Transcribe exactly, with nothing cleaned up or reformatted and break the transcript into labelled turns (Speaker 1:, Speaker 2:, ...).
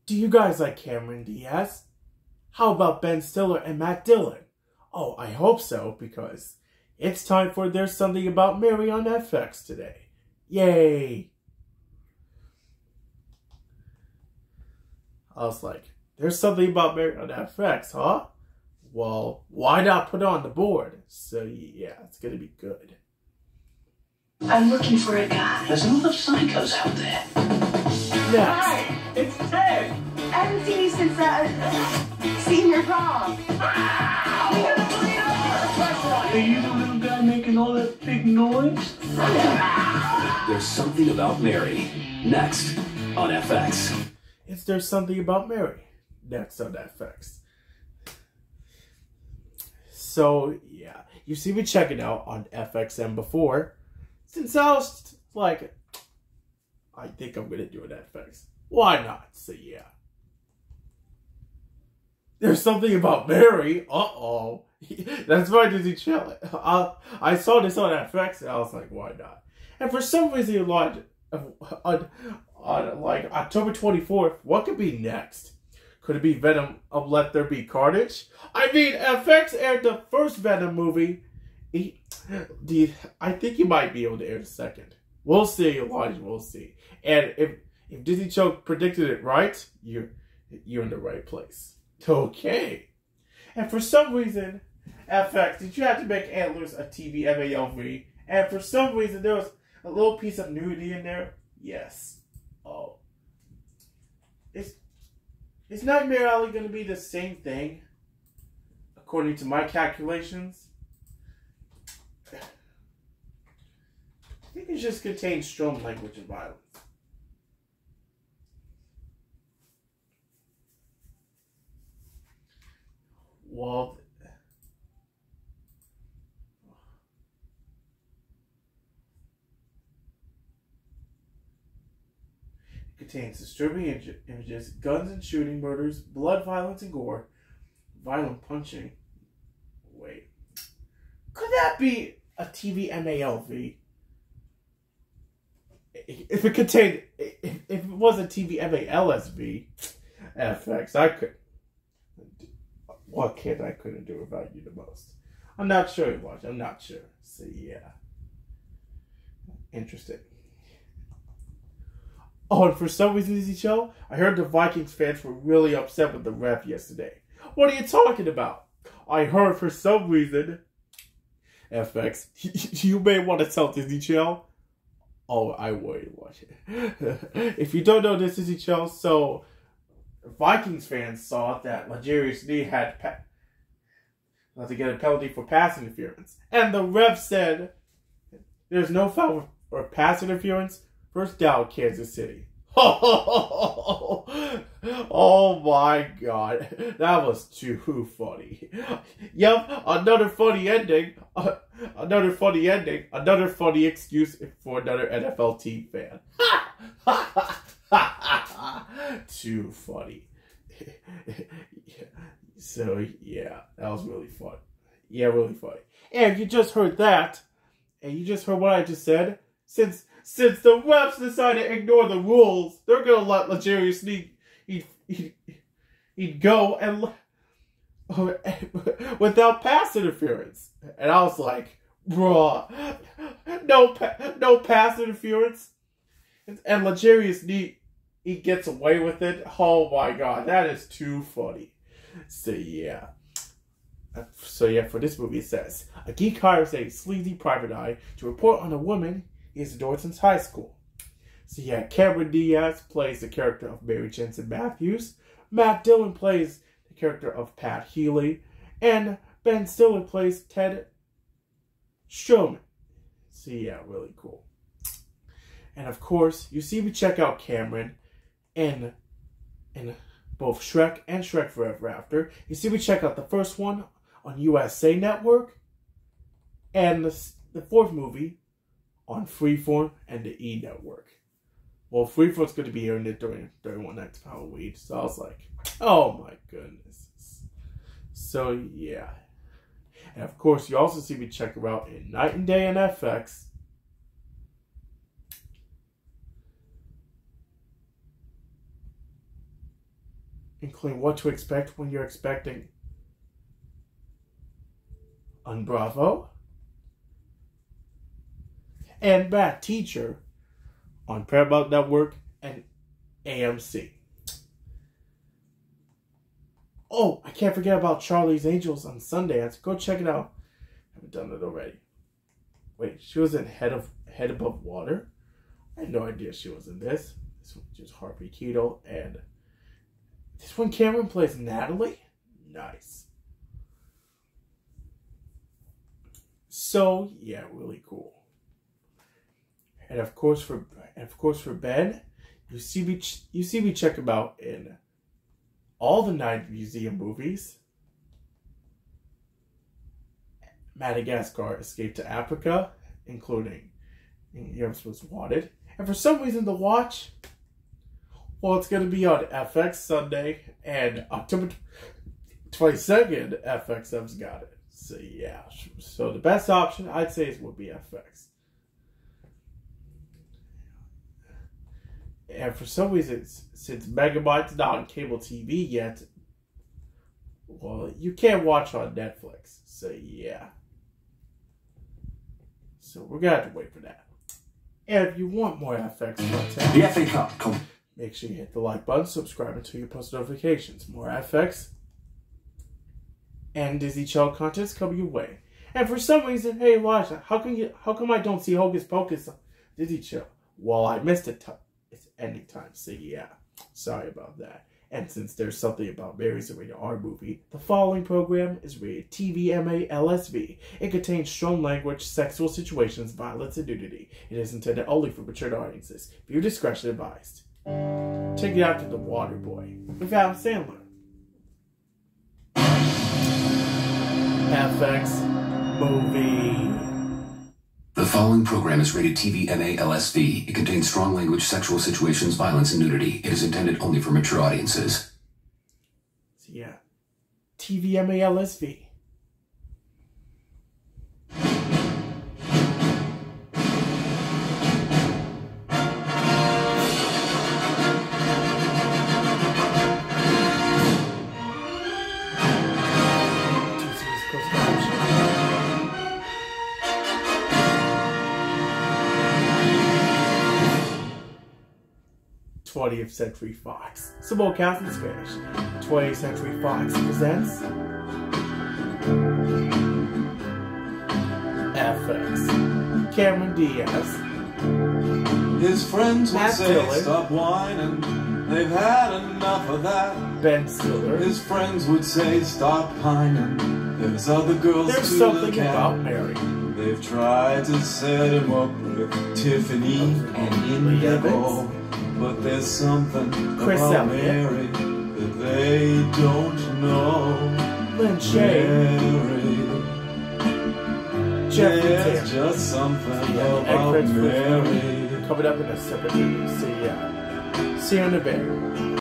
Speaker 1: Do you guys like Cameron Diaz? How about Ben Stiller and Matt Dillon? Oh, I hope so, because it's time for There's Something About Mary on F X today. Yay! I was like, there's something about Mary on F X, huh? Well, why not put it on the board? So yeah, it's gonna be good.
Speaker 2: I'm looking for a guy. There's a lot of psychos out there.
Speaker 1: Next.
Speaker 3: Hi, it's Ted.
Speaker 2: I haven't seen you since uh, senior prom.
Speaker 3: Are you the little guy making all that big noise?
Speaker 4: There's Something About Mary. Next on F X.
Speaker 1: It's There's Something About Mary. Next on F X. So, yeah. You see me checking out on F X M before. Since I was like, I think I'm going to do an F X. Why not? So, yeah. There's Something About Mary. Uh-oh. That's my Disney Channel. I, I saw this on F X and I was like, why not? And for some reason, on, on, on like October twenty-fourth, what could be next? Could it be Venom of Let There Be Carnage? I mean, F X aired the first Venom movie. He, the, I think you might be able to air the second. We'll see, Elijah, we'll see. And if, if Disney Choke predicted it right, you're, you're in the right place. Okay. And for some reason, F X, did you have to make Antlers a T V M A L V? And for some reason, there was a little piece of nudity in there. Yes. Oh. Is, is Nightmare Alley going to be the same thing? According to my calculations? I think it just contains strong language and violence. Well, it contains disturbing images, guns and shooting, murders, blood, violence, and gore, violent punching. Wait, could that be a T V M A L V? If it contained, if, if it was a T V M A L S V, F X, I could. What kid I couldn't do about you the most? I'm not sure, Watch. I'm not sure. So yeah, interesting. Oh, and for some reason, Disney Show, I heard the Vikings fans were really upset with the ref yesterday. What are you talking about? I heard for some reason, F X, you may want to tell Disney Channel. Oh, I would watch it. If you don't know this, Disney Channel, so Vikings fans saw that L'Jarius Sneed had pa- to get a penalty for pass interference, and the ref said there's no foul or pass interference. First down, Kansas City. Oh my god. That was too funny. Yep, another funny ending. Uh, another funny ending. Another funny excuse for another N F L team fan. Too funny. So, yeah, that was really fun. Yeah, really funny. And you just heard that, and you just heard what I just said, since... Since the refs decided to ignore the rules, they're going to let L'Jarius Sneed he'd, he'd, he'd go and without pass interference. And I was like, bruh, no, no pass interference. And L'Jarius Sneed, he gets away with it. Oh my god, that is too funny. So yeah. So yeah, for this movie it says, a geek hires a sleazy private eye to report on a woman he's adored since high school. So yeah, Cameron Diaz plays the character of Mary Jensen Matthews. Matt Dillon plays the character of Pat Healy. And Ben Stiller plays Ted Strowman. So yeah, really cool. And of course, you see me check out Cameron in, in both Shrek and Shrek Forever After. You see me check out the first one on U S A Network. And the, the fourth movie on Freeform and the E! Network. Well, Freeform's going to be airing it during, during one night of Halloween. So I was like, oh my goodness. So, yeah. And of course, you also see me check her out in Night and Day on F X. including What to Expect When You're Expecting on Bravo, and Bad Teacher on Paramount Network and A M C. Oh, I can't forget about Charlie's Angels on Sundance. Go check it out. I haven't done it already. Wait, she was in Head of Head Above Water? I had no idea she was in this. This one just Harvey Keitel, and this one Cameron plays Natalie? Nice. So, yeah, really cool. And of course for and of course for Ben, you see me you see me check him out in all the nine museum movies. Madagascar, Escape to Africa, including Europe's Most Wanted. And for some reason, The Watch, well, it's going to be on F X Sunday, and October twenty-second, F X M's got it. So, yeah. So, the best option, I'd say, is would be F X. And for some reason, since Megabyte's not on cable T V yet, well, you can't watch on Netflix. So, yeah. So, we're going to have to wait for that. And if you want more F X content,
Speaker 4: The F A Cup. Come.
Speaker 1: Make sure you hit the like button, subscribe until you post notifications. More F X and Disney Channel contents coming your way. And for some reason, hey Elijah, how come you? How come I don't see Hocus Pocus on Disney Channel? Well, I missed it. It's ending time, so yeah. Sorry about that. And since there's something about Mary's a rated R movie, the following program is rated T V M A L S V. It contains strong language, sexual situations, violence, and nudity. It is intended only for mature audiences. Viewer discretion advised. Take it out to The Water Boy with Adam Sandler. F X movie.
Speaker 4: The following program is rated T V M A L S V. It contains strong language, sexual situations, violence, and nudity. It is intended only for mature audiences.
Speaker 1: So yeah, T V M A L S V. twentieth Century Fox. Simulcast in Spanish. twentieth Century Fox presents F X. Cameron Diaz.
Speaker 5: His friends would
Speaker 1: Matt
Speaker 5: say,
Speaker 1: Dillon.
Speaker 5: stop whining, they've had enough of that.
Speaker 1: Ben Stiller.
Speaker 5: His friends would say, stop pining, there's other girls
Speaker 1: There's
Speaker 5: to
Speaker 1: something
Speaker 5: look at.
Speaker 1: about Mary.
Speaker 5: They've tried to set him up with Tiffany and
Speaker 1: Lee
Speaker 5: Indigo,
Speaker 1: Evans.
Speaker 5: but there's something
Speaker 1: Chris
Speaker 5: about
Speaker 1: Elliott.
Speaker 5: Mary that they don't know.
Speaker 1: Lynn Shay.
Speaker 5: Mary,
Speaker 1: Jeffrey
Speaker 5: there's
Speaker 1: Tambor.
Speaker 5: just something
Speaker 1: Yeah, the Egg
Speaker 5: about
Speaker 1: Prince
Speaker 5: Mary.
Speaker 1: coming up in a separate video. So yeah. See you in a bit.